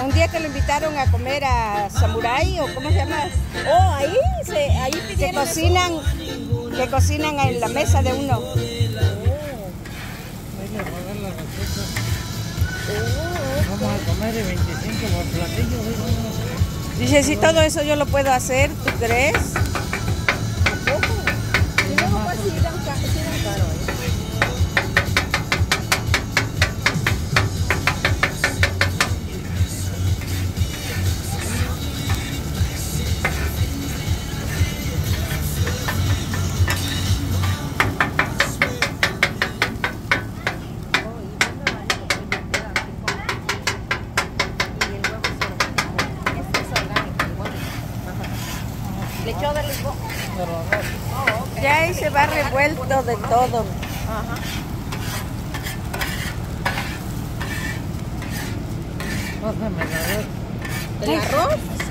un día que lo invitaron a comer a Samurai, o ¿cómo se llama? Oh, ahí pidieron Que cocinan en la mesa de uno. Vamos a comer de 25 por platillo. Dice, si todo eso yo lo puedo hacer, ¿tú crees? Y luego pues sí dan caro. Le echó de limón. Ya ahí se va revuelto de todo. Ajá. Pásame el arroz. ¿El arroz?